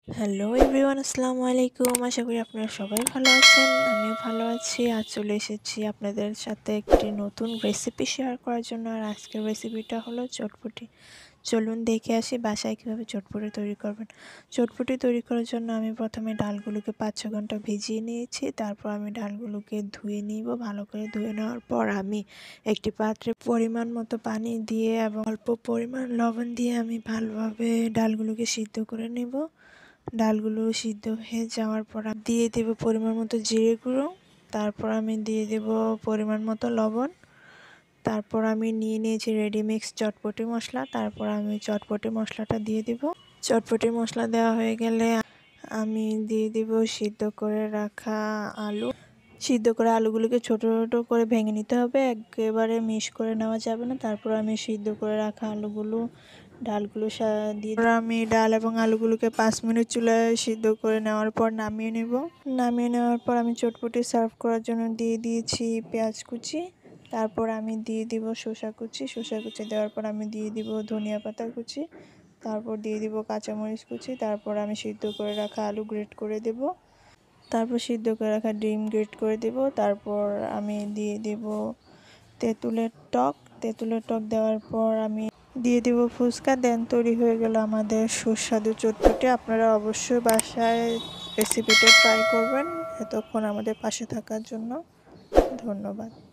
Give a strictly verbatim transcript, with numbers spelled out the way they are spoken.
Hello everyone, আসসালামু আলাইকুম। আশা করি আপনারা সবাই ভালো আছেন। আমিও ভালো আছি। আজ চলে এসেছি আপনাদের সাথে একটি নতুন রেসিপি শেয়ার করার জন্য। আর আজকের রেসিপিটা হলো চটপটি। চলুন দেখে আসি বাসায় কীভাবে চটপটি তৈরি করবেন। চটপটি তৈরি করার জন্য আমি প্রথমে ডালগুলোকে পাঁচ ছ ঘন্টা ভিজিয়ে নিয়েছি। তারপর আমি ডালগুলোকে ধুয়ে নিব। ভালো করে ধুয়ে নেওয়ার পর আমি একটি পাত্রে পরিমাণ মতো পানি দিয়ে এবং অল্প পরিমাণ লবণ দিয়ে আমি ভালোভাবে ডালগুলোকে সিদ্ধ করে নেব। ডালগুলো সিদ্ধ হয়ে যাওয়ার পর দিয়ে দেব পরিমাণ মতো জিরে গুঁড়ো। তারপর আমি দিয়ে দেব পরিমাণ মতো লবণ। তারপর আমি নিয়ে নিয়েছি রেডিমিক্স চটপটি মশলা। তারপর আমি চটপটি মশলাটা দিয়ে দেব। চটপটি মশলা দেওয়া হয়ে গেলে আমি দিয়ে দেব সিদ্ধ করে রাখা আলু। সিদ্ধ করে আলুগুলোকে ছোট ছোট করে ভেঙে নিতে হবে, একেবারে মিশ করে নেওয়া যাবে না। তারপর আমি সিদ্ধ করে রাখা আলুগুলো ডালগুলো দিয়ে আমি ডাল এবং আলুগুলোকে পাঁচ মিনিট চুলায় সিদ্ধ করে নেওয়ার পর নামিয়ে নেব। নামিয়ে নেওয়ার পর আমি চটপটি সার্ভ করার জন্য দিয়ে দিয়েছি পেঁয়াজ কুচি। তারপর আমি দিয়ে দিব শসা কুচি। শসা কুচি দেওয়ার পর আমি দিয়ে দিব ধনিয়া পাতা কুচি। তারপর দিয়ে দিব কাঁচামরিচ কুচি। তারপর আমি সিদ্ধ করে রাখা আলু গ্রেট করে দেব। তারপর সিদ্ধ করে রাখা ডিম গ্রেট করে দেব। তারপর আমি দিয়ে দেব তেঁতুলের টক। তেঁতুলের টক দেওয়ার পর আমি দিয়ে দেব ফুচকা। দেন তৈরি হয়ে গেল আমাদের সুস্বাদু চটপটি। আপনারা অবশ্যই বাসায় রেসিপিটা ট্রাই করবেন। এতক্ষণ আমাদের পাশে থাকার জন্য ধন্যবাদ।